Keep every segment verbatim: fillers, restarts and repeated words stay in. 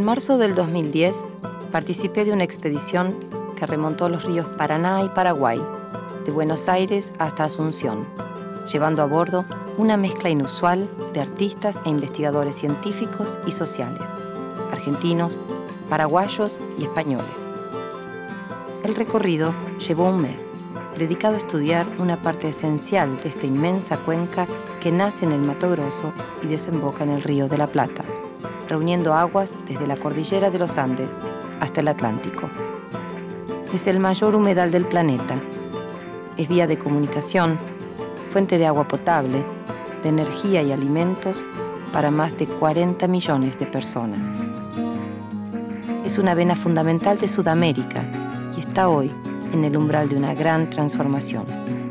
marzo del dos mil diez, participé de una expedición que remontó los ríos Paraná y Paraguay, de Buenos Aires hasta Asunción, llevando a bordo una mezcla inusual de artistas e investigadores científicos y sociales, argentinos, paraguayos y españoles. El recorrido llevó un mes, dedicado a estudiar una parte esencial de esta inmensa cuenca que nace en el Mato Grosso y desemboca en el Río de la Plata, reuniendo aguas desde la cordillera de los Andes hasta el Atlántico. Es el mayor humedal del planeta. Es vía de comunicación, fuente de agua potable, de energía y alimentos para más de cuarenta millones de personas. Es una vena fundamental de Sudamérica y está hoy en el umbral de una gran transformación.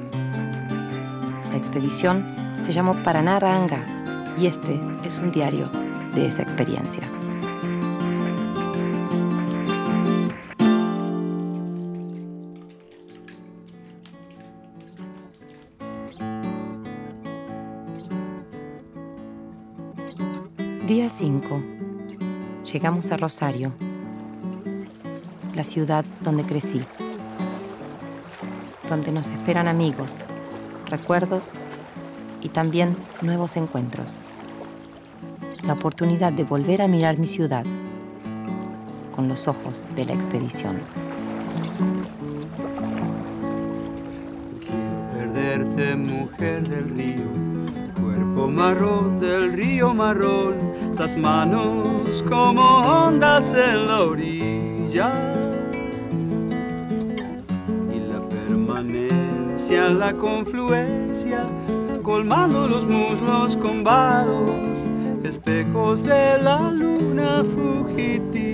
La expedición se llamó Paraná-Raangá y este es un diario de esa experiencia. Día cinco. Llegamos a Rosario, la ciudad donde crecí, donde nos esperan amigos, recuerdos y también nuevos encuentros. La oportunidad de volver a mirar mi ciudad con los ojos de la expedición. Quiero perderte, mujer del río, cuerpo marrón del río marrón, las manos como ondas en la orilla y la permanencia, la confluencia, colmando los muslos con vados, espejos de la luna fugitiva.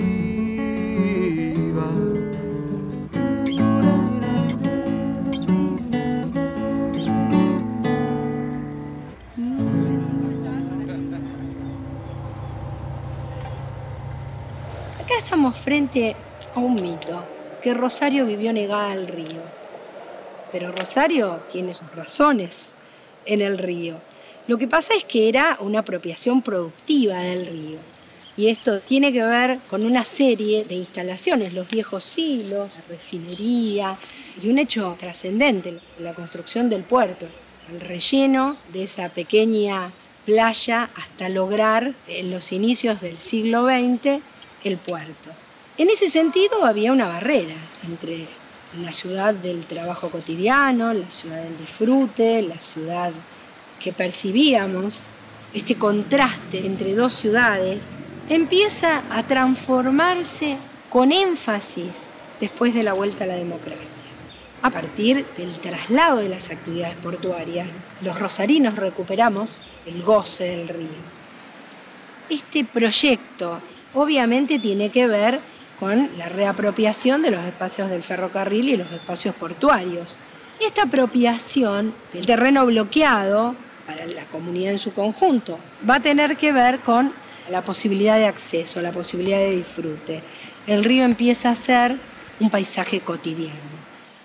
Acá estamos frente a un mito, que Rosario vivió negada al río. Pero Rosario tiene sus razones en el río. Lo que pasa es que era una apropiación productiva del río. Y esto tiene que ver con una serie de instalaciones, los viejos hilos, la refinería y un hecho trascendente, la construcción del puerto, el relleno de esa pequeña playa hasta lograr en los inicios del siglo veinte el puerto. En ese sentido había una barrera entre la ciudad del trabajo cotidiano, la ciudad del disfrute, la ciudad que percibíamos, este contraste entre dos ciudades, empieza a transformarse con énfasis después de la vuelta a la democracia. A partir del traslado de las actividades portuarias, los rosarinos recuperamos el goce del río. Este proyecto obviamente tiene que ver con la reapropiación de los espacios del ferrocarril y los espacios portuarios. Esta apropiación del terreno bloqueado para la comunidad en su conjunto va a tener que ver con la posibilidad de acceso, la posibilidad de disfrute. El río empieza a ser un paisaje cotidiano.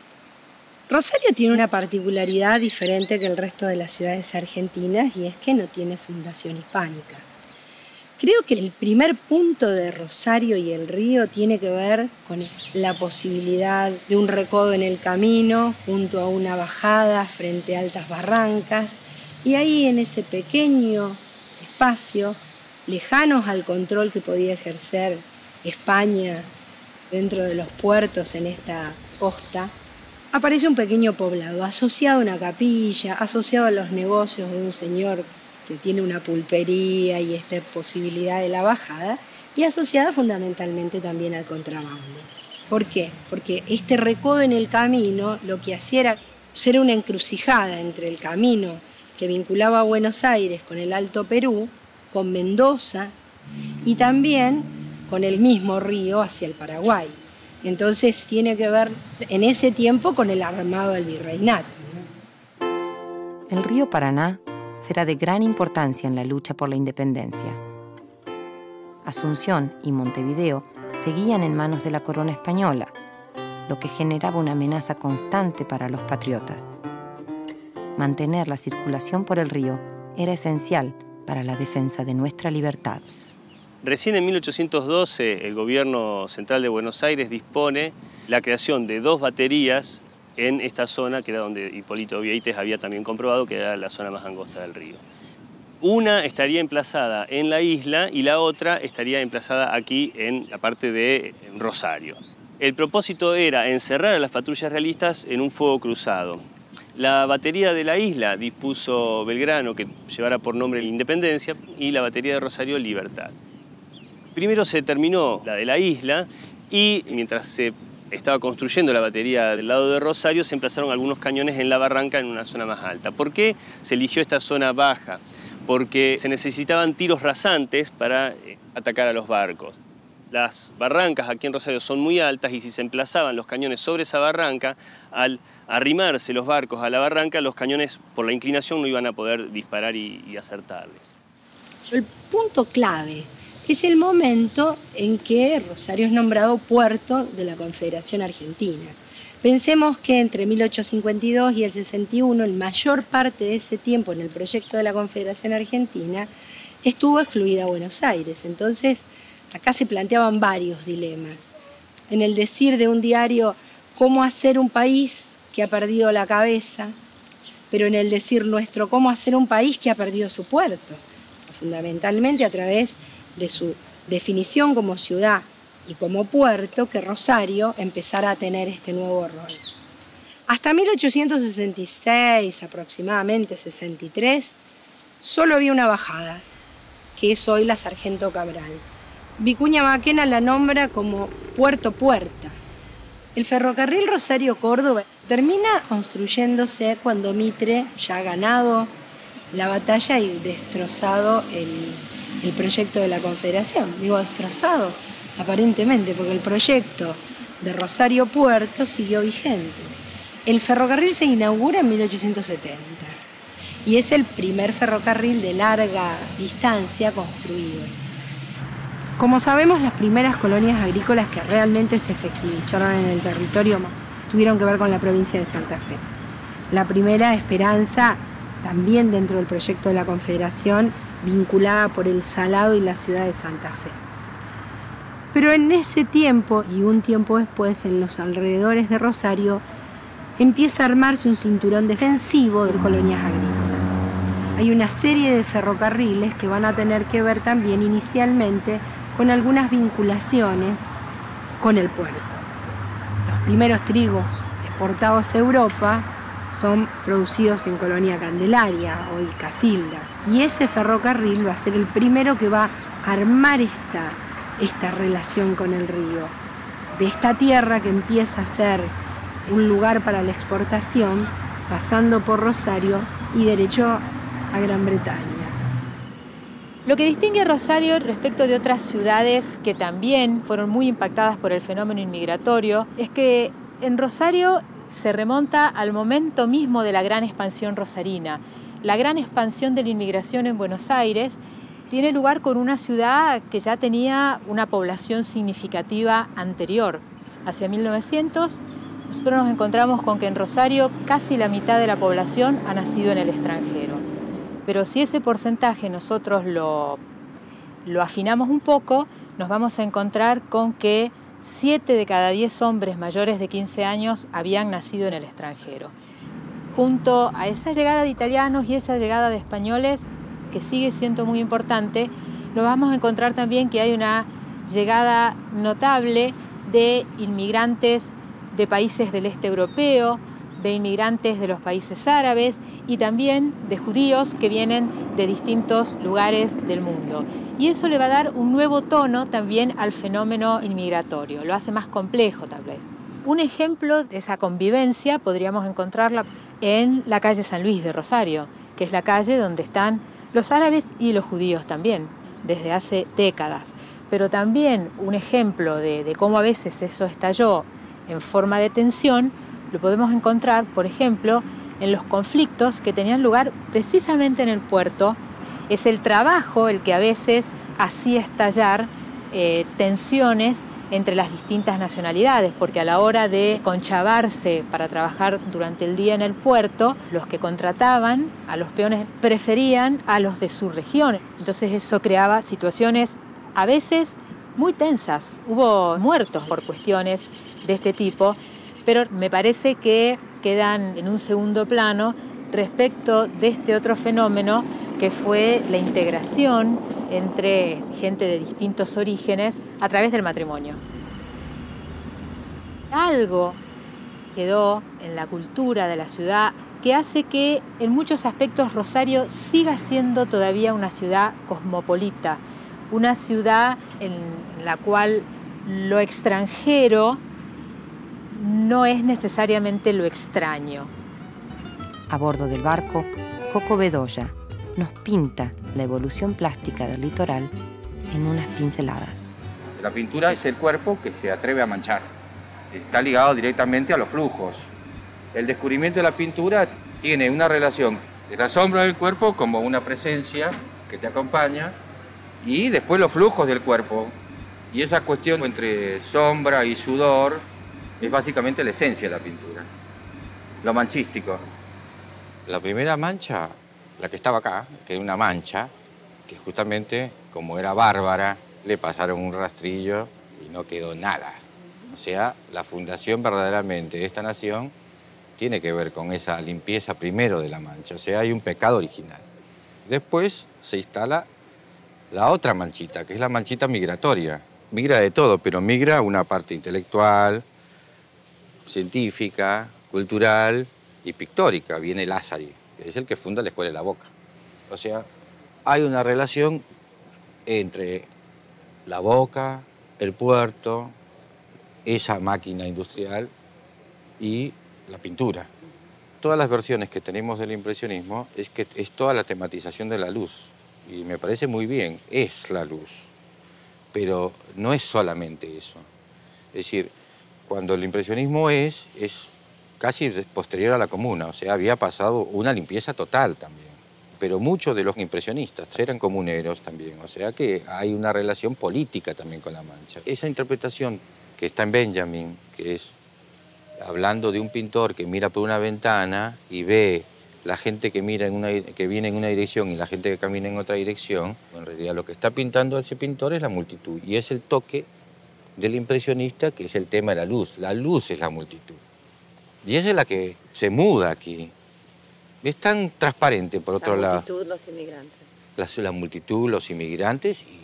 Rosario tiene una particularidad diferente que el resto de las ciudades argentinas y es que no tiene fundación hispánica. Creo que el primer punto de Rosario y el río tiene que ver con la posibilidad de un recodo en el camino junto a una bajada frente a altas barrancas y ahí en ese pequeño espacio, lejanos al control que podía ejercer España dentro de los puertos en esta costa, aparece un pequeño poblado asociado a una capilla, asociado a los negocios de un señor que tiene una pulpería y esta posibilidad de la bajada, y asociada fundamentalmente también al contrabando. ¿Por qué? Porque este recodo en el camino lo que hacía era ser una encrucijada entre el camino que vinculaba a Buenos Aires con el Alto Perú, con Mendoza y también con el mismo río hacia el Paraguay. Entonces tiene que ver en ese tiempo con el armado del virreinato, ¿no? El río Paraná será de gran importancia en la lucha por la independencia. Asunción y Montevideo seguían en manos de la corona española, lo que generaba una amenaza constante para los patriotas. Mantener la circulación por el río era esencial para la defensa de nuestra libertad. Recién en mil ochocientos doce el gobierno central de Buenos Aires dispone la creación de dos baterías en esta zona, que era donde Hipólito Vieites había también comprobado que era la zona más angosta del río. Una estaría emplazada en la isla y la otra estaría emplazada aquí en la parte de Rosario. El propósito era encerrar a las patrullas realistas en un fuego cruzado. La batería de la isla dispuso Belgrano que llevara por nombre Independencia y la batería de Rosario Libertad. Primero se terminó la de la isla y mientras se estaba construyendo la batería del lado de Rosario se emplazaron algunos cañones en la barranca en una zona más alta. ¿Por qué se eligió esta zona baja? Porque se necesitaban tiros rasantes para atacar a los barcos. Las barrancas aquí en Rosario son muy altas y si se emplazaban los cañones sobre esa barranca, al arrimarse los barcos a la barranca, los cañones por la inclinación no iban a poder disparar y, y acertarles. El punto clave es el momento en que Rosario es nombrado puerto de la Confederación Argentina. Pensemos que entre mil ochocientos cincuenta y dos y el sesenta y uno, el mayor parte de ese tiempo en el proyecto de la Confederación Argentina, estuvo excluida Buenos Aires. Entonces, acá se planteaban varios dilemas. En el decir de un diario, cómo hacer un país que ha perdido la cabeza, pero en el decir nuestro, cómo hacer un país que ha perdido su puerto, fundamentalmente a través de su definición como ciudad y como puerto, que Rosario empezara a tener este nuevo rol. Hasta mil ochocientos sesenta y seis, aproximadamente sesenta y tres, solo había una bajada, que es hoy la Sargento Cabral. Vicuña Mackenna la nombra como Puerto Puerta. El ferrocarril Rosario-Córdoba termina construyéndose cuando Mitre ya ha ganado la batalla y destrozado el, el proyecto de la Confederación. Digo destrozado, aparentemente, porque el proyecto de Rosario Puerto siguió vigente. El ferrocarril se inaugura en mil ochocientos setenta y es el primer ferrocarril de larga distancia construido. Como sabemos, las primeras colonias agrícolas que realmente se efectivizaron en el territorio tuvieron que ver con la provincia de Santa Fe. La primera, Esperanza, también dentro del proyecto de la Confederación, vinculada por el Salado y la ciudad de Santa Fe. Pero en ese tiempo, y un tiempo después, en los alrededores de Rosario, empieza a armarse un cinturón defensivo de colonias agrícolas. Hay una serie de ferrocarriles que van a tener que ver también inicialmente con algunas vinculaciones con el puerto. Los primeros trigos exportados a Europa son producidos en Colonia Candelaria, hoy Casilda, y ese ferrocarril va a ser el primero que va a armar esta, esta relación con el río, de esta tierra que empieza a ser un lugar para la exportación, pasando por Rosario y derecho a Gran Bretaña. Lo que distingue a Rosario respecto de otras ciudades que también fueron muy impactadas por el fenómeno inmigratorio es que en Rosario se remonta al momento mismo de la gran expansión rosarina. La gran expansión de la inmigración en Buenos Aires tiene lugar con una ciudad que ya tenía una población significativa anterior. Hacia mil novecientos, nosotros nos encontramos con que en Rosario casi la mitad de la población ha nacido en el extranjero. Pero si ese porcentaje nosotros lo, lo afinamos un poco, nos vamos a encontrar con que siete de cada diez hombres mayores de quince años habían nacido en el extranjero. Junto a esa llegada de italianos y esa llegada de españoles, que sigue siendo muy importante, lo vamos a encontrar también que hay una llegada notable de inmigrantes de países del este europeo, de inmigrantes de los países árabes y también de judíos que vienen de distintos lugares del mundo. Y eso le va a dar un nuevo tono también al fenómeno inmigratorio, lo hace más complejo tal vez. Un ejemplo de esa convivencia podríamos encontrarla en la calle San Luis de Rosario, que es la calle donde están los árabes y los judíos también, desde hace décadas. Pero también un ejemplo de, de cómo a veces eso estalló en forma de tensión, lo podemos encontrar, por ejemplo, en los conflictos que tenían lugar precisamente en el puerto. Es el trabajo el que a veces hacía estallar eh, tensiones entre las distintas nacionalidades, porque a la hora de conchavarse para trabajar durante el día en el puerto, los que contrataban a los peones preferían a los de su región. Entonces eso creaba situaciones a veces muy tensas. Hubo muertos por cuestiones de este tipo, pero me parece que quedan en un segundo plano respecto de este otro fenómeno que fue la integración entre gente de distintos orígenes a través del matrimonio. Algo quedó en la cultura de la ciudad que hace que en muchos aspectos Rosario siga siendo todavía una ciudad cosmopolita, una ciudad en la cual lo extranjero no es necesariamente lo extraño. A bordo del barco, Coco Bedoya nos pinta la evolución plástica del litoral en unas pinceladas. La pintura es el cuerpo que se atreve a manchar. Está ligado directamente a los flujos. El descubrimiento de la pintura tiene una relación de la sombra del cuerpo como una presencia que te acompaña y después los flujos del cuerpo. Y esa cuestión entre sombra y sudor es básicamente la esencia de la pintura, lo manchístico. La primera mancha, la que estaba acá, que era una mancha, que justamente, como era bárbara, le pasaron un rastrillo y no quedó nada. O sea, la fundación verdaderamente de esta nación tiene que ver con esa limpieza primero de la mancha. O sea, hay un pecado original. Después se instala la otra manchita, que es la manchita migratoria. Migra de todo, pero migra una parte intelectual, científica, cultural y pictórica. Viene Lázari, que es el que funda la Escuela de la Boca. O sea, hay una relación entre la Boca, el puerto, esa máquina industrial y la pintura. Todas las versiones que tenemos del impresionismo es que es toda la tematización de la luz. Y me parece muy bien, es la luz. Pero no es solamente eso. Es decir, cuando el impresionismo es, es casi posterior a la Comuna. O sea, había pasado una limpieza total también. Pero muchos de los impresionistas eran comuneros también. O sea que hay una relación política también con la mancha. Esa interpretación que está en Benjamin, que es hablando de un pintor que mira por una ventana y ve la gente que, mira en una, que viene en una dirección y la gente que camina en otra dirección, en realidad lo que está pintando ese pintor es la multitud. Y es el toque del impresionista, que es el tema de la luz. La luz es la multitud. Y esa es la que se muda aquí. Es tan transparente, por otro lado. La multitud, los inmigrantes. La, la multitud, los inmigrantes y,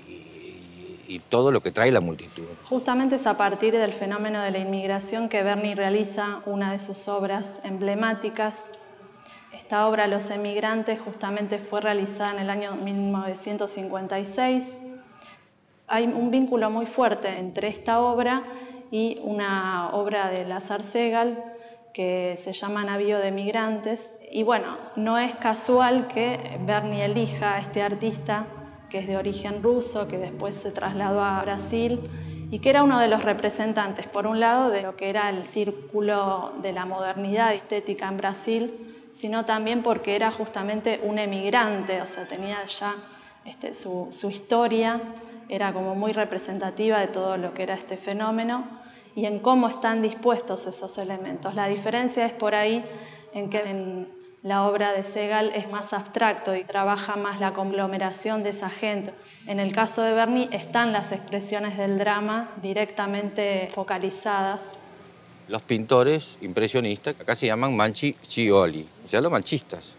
y todo lo que trae la multitud. Justamente es a partir del fenómeno de la inmigración que Berni realiza una de sus obras emblemáticas. Esta obra, Los Emigrantes, justamente fue realizada en el año mil novecientos cincuenta y seis. Hay un vínculo muy fuerte entre esta obra y una obra de Lazar Segal que se llama Navío de Migrantes. Y bueno, no es casual que Berni elija a este artista que es de origen ruso, que después se trasladó a Brasil y que era uno de los representantes, por un lado, de lo que era el círculo de la modernidad estética en Brasil, sino también porque era justamente un emigrante, o sea, tenía ya este, su, su historia, era como muy representativa de todo lo que era este fenómeno y en cómo están dispuestos esos elementos. La diferencia es por ahí en que en la obra de Segal es más abstracto y trabaja más la conglomeración de esa gente. En el caso de Berni están las expresiones del drama directamente focalizadas. Los pintores impresionistas acá se llaman manchi-scioli, o sea, los manchistas.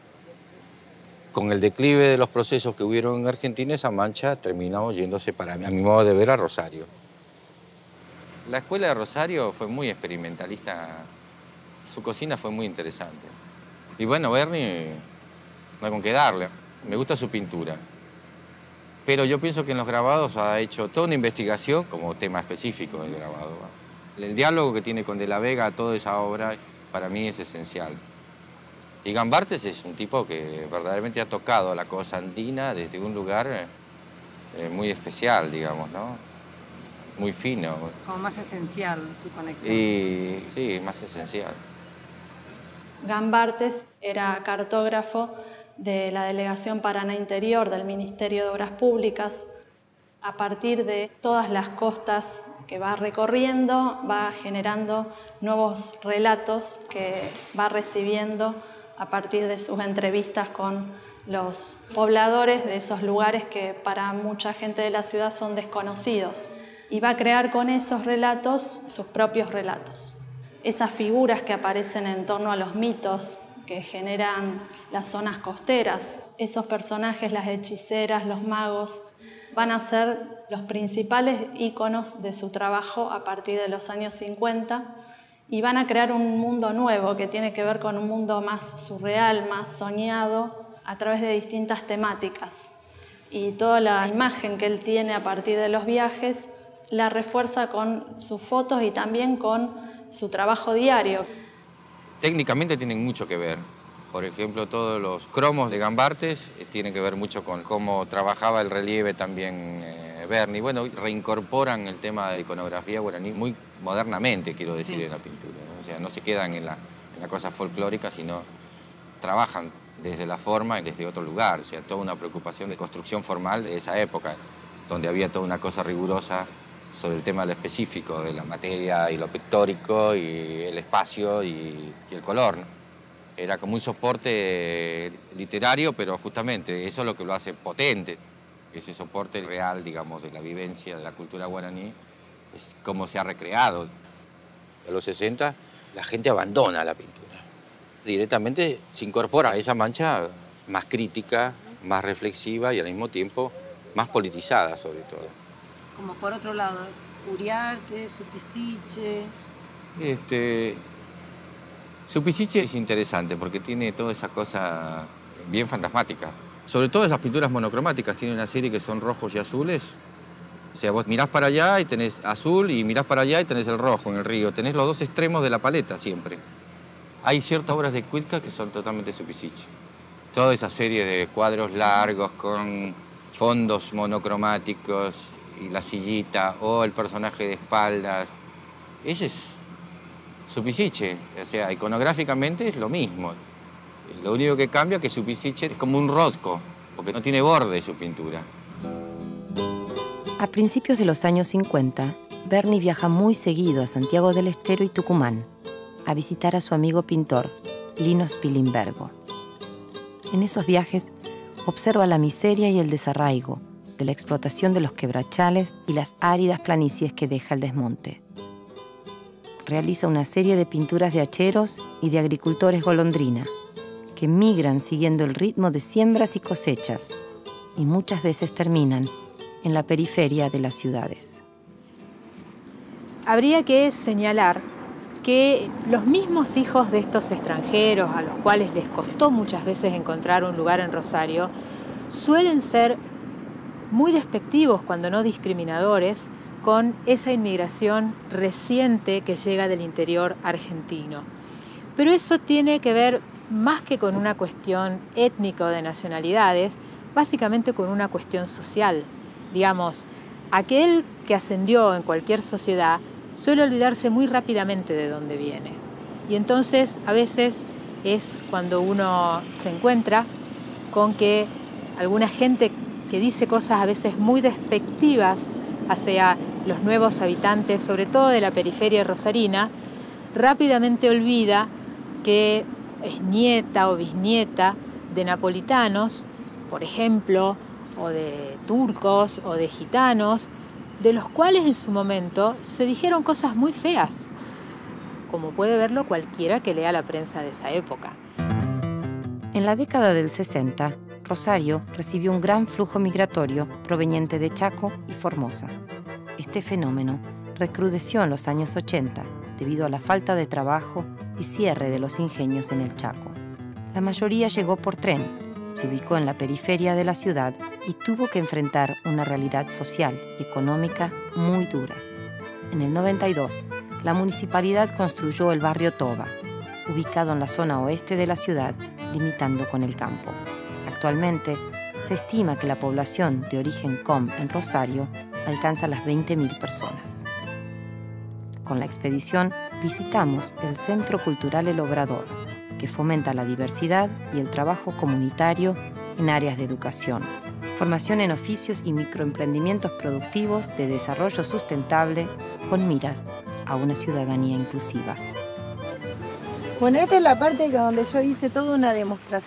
Con el declive de los procesos que hubieron en Argentina, esa mancha terminó yéndose, para a mi modo de ver, a Rosario. La escuela de Rosario fue muy experimentalista, su cocina fue muy interesante. Y bueno, Berni, no hay con qué darle. Me gusta su pintura. Pero yo pienso que en los grabados ha hecho toda una investigación como tema específico del grabado. El diálogo que tiene con De la Vega, toda esa obra, para mí es esencial. Y Gambartes es un tipo que verdaderamente ha tocado la cosa andina desde un lugar eh, muy especial, digamos, ¿no? Muy fino. Como más esencial su conexión. Y sí, más esencial. Gambartes era cartógrafo de la Delegación Paraná Interior del Ministerio de Obras Públicas. A partir de todas las costas que va recorriendo, va generando nuevos relatos que va recibiendo a partir de sus entrevistas con los pobladores de esos lugares que para mucha gente de la ciudad son desconocidos. Y va a crear con esos relatos sus propios relatos. Esas figuras que aparecen en torno a los mitos que generan las zonas costeras, esos personajes, las hechiceras, los magos, van a ser los principales íconos de su trabajo a partir de los años cincuenta y van a crear un mundo nuevo que tiene que ver con un mundo más surreal, más soñado, a través de distintas temáticas. Y toda la imagen que él tiene a partir de los viajes la refuerza con sus fotos y también con su trabajo diario. Técnicamente tienen mucho que ver. Por ejemplo, todos los cromos de Gambartes eh, tienen que ver mucho con cómo trabajaba el relieve también eh, Berni. Bueno, reincorporan el tema de iconografía guaraní muy modernamente, quiero decir, sí, en la pintura, ¿no? O sea, no se quedan en la, en la cosa folclórica, sino trabajan desde la forma y desde otro lugar. O sea, toda una preocupación de construcción formal de esa época, donde había toda una cosa rigurosa sobre el tema de lo específico, de la materia y lo pictórico y el espacio y, y el color, ¿no? Era como un soporte literario, pero justamente eso es lo que lo hace potente. Ese soporte real, digamos, de la vivencia de la cultura guaraní, es como se ha recreado. A los sesenta la gente abandona la pintura. Directamente se incorpora a esa mancha más crítica, más reflexiva y al mismo tiempo más politizada, sobre todo. Como por otro lado, Uriarte, Supisiche. Este, Supisiche es interesante porque tiene toda esa cosa bien fantasmática. Sobre todo esas pinturas monocromáticas, tiene una serie que son rojos y azules. O sea, vos mirás para allá y tenés azul y mirás para allá y tenés el rojo en el río. Tenés los dos extremos de la paleta siempre. Hay ciertas obras de Cuitca que son totalmente Supisiche. Toda esa serie de cuadros largos con fondos monocromáticos y la sillita o el personaje de espaldas. Ese es Supisiche. O sea, iconográficamente es lo mismo. Lo único que cambia es que Supisiche es como un Rothko, porque no tiene borde su pintura. A principios de los años cincuenta, Berni viaja muy seguido a Santiago del Estero y Tucumán a visitar a su amigo pintor, Lino Spilimbergo. En esos viajes observa la miseria y el desarraigo de la explotación de los quebrachales y las áridas planicies que deja el desmonte. Realiza una serie de pinturas de hacheros y de agricultores golondrina, que migran siguiendo el ritmo de siembras y cosechas, y muchas veces terminan en la periferia de las ciudades. Habría que señalar que los mismos hijos de estos extranjeros, a los cuales les costó muchas veces encontrar un lugar en Rosario, suelen ser muy despectivos, cuando no discriminadores, con esa inmigración reciente que llega del interior argentino. Pero eso tiene que ver más que con una cuestión étnica o de nacionalidades, básicamente con una cuestión social. Digamos, aquel que ascendió en cualquier sociedad suele olvidarse muy rápidamente de dónde viene. Y entonces, a veces, es cuando uno se encuentra con que alguna gente que dice cosas a veces muy despectivas hacia los nuevos habitantes, sobre todo de la periferia rosarina, rápidamente olvida que es nieta o bisnieta de napolitanos, por ejemplo, o de turcos o de gitanos, de los cuales en su momento se dijeron cosas muy feas, como puede verlo cualquiera que lea la prensa de esa época. En la década del sesenta, Rosario recibió un gran flujo migratorio proveniente de Chaco y Formosa. Este fenómeno recrudeció en los años ochenta debido a la falta de trabajo y cierre de los ingenios en el Chaco. La mayoría llegó por tren, se ubicó en la periferia de la ciudad y tuvo que enfrentar una realidad social y económica muy dura. En el noventa y dos, la municipalidad construyó el barrio Toba, ubicado en la zona oeste de la ciudad, limitando con el campo. Actualmente, se estima que la población de origen com en Rosario alcanza las veinte mil personas. Con la expedición visitamos el Centro Cultural El Obrador, que fomenta la diversidad y el trabajo comunitario en áreas de educación, formación en oficios y microemprendimientos productivos de desarrollo sustentable con miras a una ciudadanía inclusiva. Bueno, esta es la parte donde yo hice toda una demostración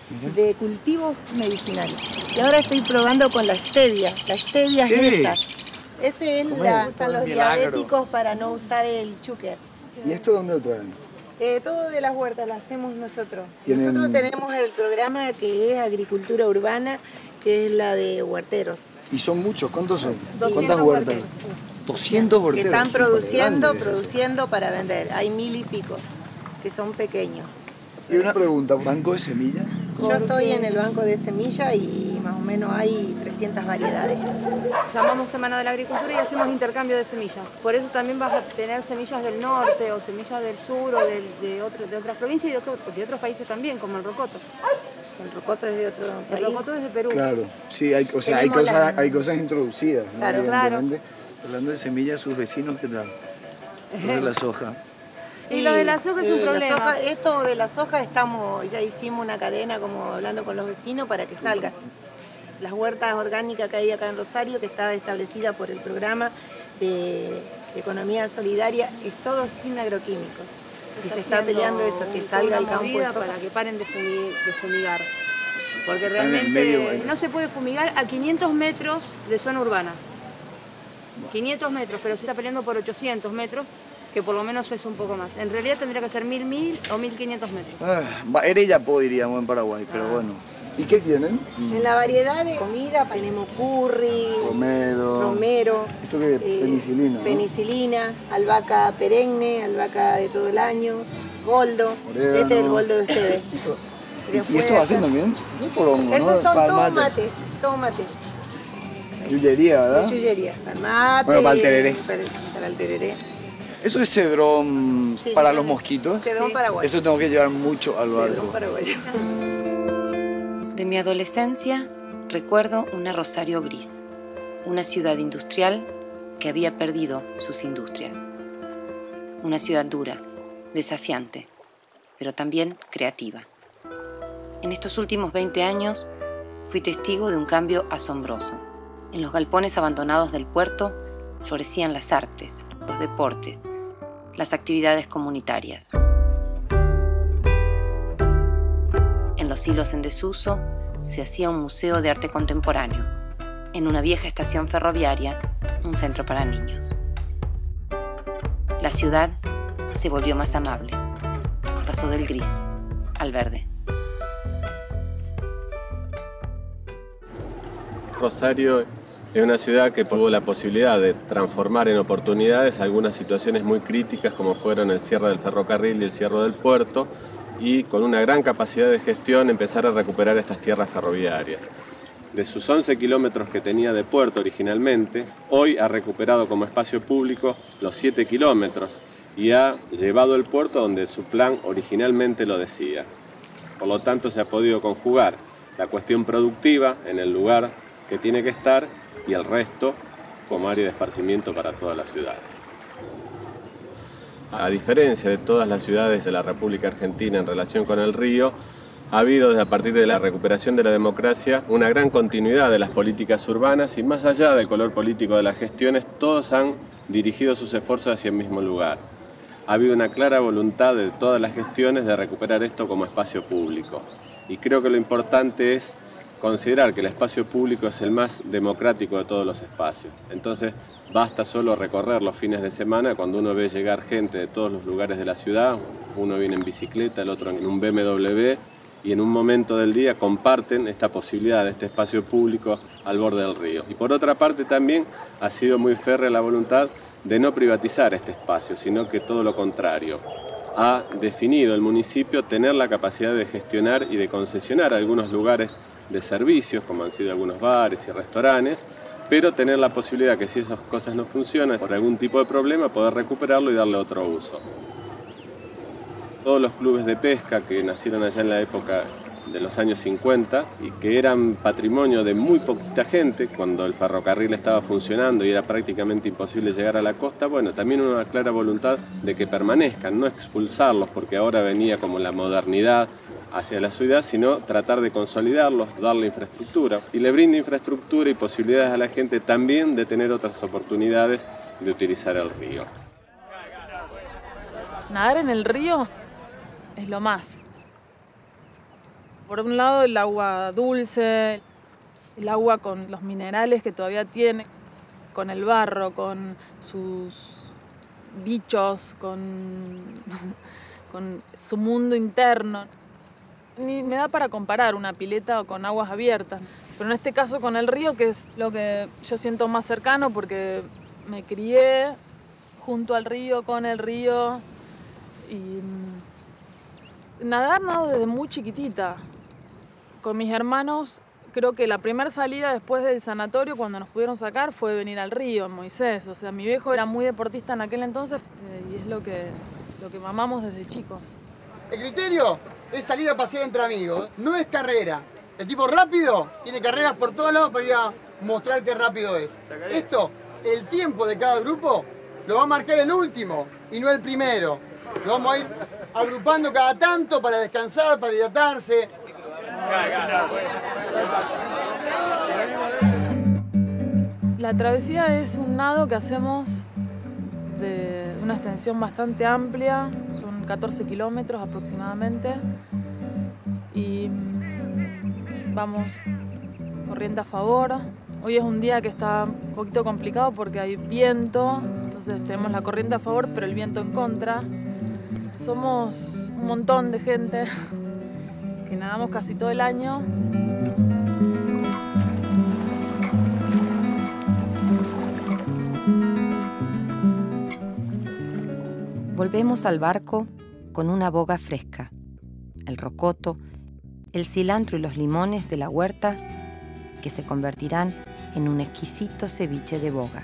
de cultivos medicinales. Y ahora estoy probando con la stevia. La stevia es esa. Ese es la usan los diabéticos para no usar el chúquer. ¿Y esto dónde lo traen? Eh, todo de las huertas lo hacemos nosotros. ¿Tienen... Nosotros tenemos el programa que es Agricultura Urbana, que es la de huerteros. ¿Y son muchos? ¿Cuántos son? ¿Cuántas huertas? doscientos huerteros. Que están produciendo, produciendo para vender. Hay mil y pico, que son pequeños. Y una pregunta, ¿banco de semillas? Yo estoy en el banco de semillas y más o menos hay trescientas variedades ya. Llamamos Semana de la Agricultura y hacemos intercambio de semillas. Por eso también vas a tener semillas del norte o semillas del sur o de, de, otro, de otras provincias y de, otro, de otros países también, como el rocoto. El rocoto es de otro país. El rocoto es de Perú. Claro, sí, hay, o sea, hay cosas, la... hay cosas introducidas. ¿no? Claro, claro. Hablando de semillas, sus vecinos, ¿qué tal? Lo de la soja. Y lo de la soja es un problema. Soja, esto de la soja estamos, ya hicimos una cadena como hablando con los vecinos para que salga. Las huertas orgánicas que hay acá en Rosario, que está establecida por el programa de economía solidaria, es todo sin agroquímicos. Y se está peleando eso, que salga el campo de soja. Para que paren de, fumig, de fumigar. Porque realmente medio, bueno. no se puede fumigar a quinientos metros de zona urbana. quinientos metros, pero se está peleando por ochocientos metros, que por lo menos es un poco más. En realidad tendría que ser mil, mil o mil quinientos metros. Ah, Erellapó diríamos en Paraguay, pero ah. bueno. ¿Y qué tienen? En la variedad de comida tenemos curry, romero, romero ¿esto qué es? Eh, penicilina, penicilina, ¿no? Albahaca perenne, albahaca de todo el año, goldo. Orégano. Este es el goldo de ustedes. ¿Y esto hacen también? ¿Sí? Porongo, esos ¿no? son tomates, tomates. Yuyería, ¿verdad? Yuyería, palmate. Bueno, para el tereré. Para, para el tereré. ¿Eso es cedrón sí, para sí, los mosquitos? Cedrón sí. paraguayo. Eso tengo que llevar mucho al barco. Cedrón paraguayo. De mi adolescencia recuerdo una Rosario gris, una ciudad industrial que había perdido sus industrias. Una ciudad dura, desafiante, pero también creativa. En estos últimos veinte años fui testigo de un cambio asombroso. En los galpones abandonados del puerto florecían las artes, los deportes, las actividades comunitarias. En los hilos en desuso se hacía un museo de arte contemporáneo. En una vieja estación ferroviaria, un centro para niños. La ciudad se volvió más amable. Pasó del gris al verde. Rosario es una ciudad que tuvo la posibilidad de transformar en oportunidades algunas situaciones muy críticas como fueron el cierre del ferrocarril y el cierre del puerto, y con una gran capacidad de gestión empezar a recuperar estas tierras ferroviarias. De sus once kilómetros que tenía de puerto originalmente, hoy ha recuperado como espacio público los siete kilómetros y ha llevado el puerto donde su plan originalmente lo decía. Por lo tanto, se ha podido conjugar la cuestión productiva en el lugar que tiene que estar y el resto como área de esparcimiento para toda la ciudad. A diferencia de todas las ciudades de la República Argentina en relación con el río, ha habido desde a partir de la recuperación de la democracia una gran continuidad de las políticas urbanas y más allá del color político de las gestiones, todos han dirigido sus esfuerzos hacia el mismo lugar. Ha habido una clara voluntad de todas las gestiones de recuperar esto como espacio público. Y creo que lo importante es considerar que el espacio público es el más democrático de todos los espacios. Entonces, basta solo recorrer los fines de semana cuando uno ve llegar gente de todos los lugares de la ciudad, uno viene en bicicleta, el otro en un B M W, y en un momento del día comparten esta posibilidad de este espacio público al borde del río. Y por otra parte también ha sido muy férrea la voluntad de no privatizar este espacio, sino que todo lo contrario. Ha definido el municipio tener la capacidad de gestionar y de concesionar algunos lugares de servicios, como han sido algunos bares y restaurantes, pero tener la posibilidad que si esas cosas no funcionan por algún tipo de problema, poder recuperarlo y darle otro uso. Todos los clubes de pesca que nacieron allá en la época de los años cincuenta y que eran patrimonio de muy poquita gente cuando el ferrocarril estaba funcionando y era prácticamente imposible llegar a la costa, bueno, también una clara voluntad de que permanezcan, no expulsarlos porque ahora venía como la modernidad hacia la ciudad, sino tratar de consolidarlos, darle infraestructura. Y le brinda infraestructura y posibilidades a la gente también de tener otras oportunidades de utilizar el río. Nadar en el río es lo más. Por un lado, el agua dulce, el agua con los minerales que todavía tiene, con el barro, con sus bichos, con, con su mundo interno. Ni me da para comparar una pileta con aguas abiertas, pero en este caso con el río, que es lo que yo siento más cercano porque me crié junto al río, con el río, y nadar nado desde muy chiquitita. Con mis hermanos, creo que la primera salida después del sanatorio, cuando nos pudieron sacar, fue venir al río, en Moisés. O sea, mi viejo era muy deportista en aquel entonces eh, y es lo que, lo que mamamos desde chicos. El criterio es salir a pasear entre amigos, no es carrera. El tipo rápido tiene carreras por todos lados para ir a mostrar qué rápido es. Esto, el tiempo de cada grupo, lo va a marcar el último y no el primero. Lo vamos a ir agrupando cada tanto para descansar, para hidratarse. La travesía es un nado que hacemos de una extensión bastante amplia, son catorce kilómetros aproximadamente, y vamos corriente a favor. Hoy es un día que está un poquito complicado porque hay viento, entonces tenemos la corriente a favor pero el viento en contra. Somos un montón de gente que nadamos casi todo el año. Volvemos al barco con una boga fresca, el rocoto, el cilantro y los limones de la huerta que se convertirán en un exquisito ceviche de boga.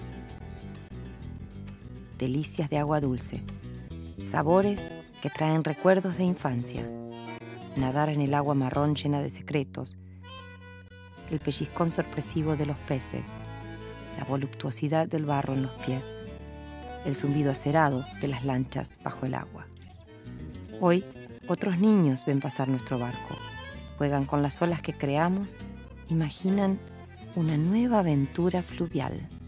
Delicias de agua dulce, sabores que traen recuerdos de infancia. Nadar en el agua marrón llena de secretos, el pellizcón sorpresivo de los peces, la voluptuosidad del barro en los pies, el zumbido acerado de las lanchas bajo el agua. Hoy, otros niños ven pasar nuestro barco, juegan con las olas que creamos, imaginan una nueva aventura fluvial.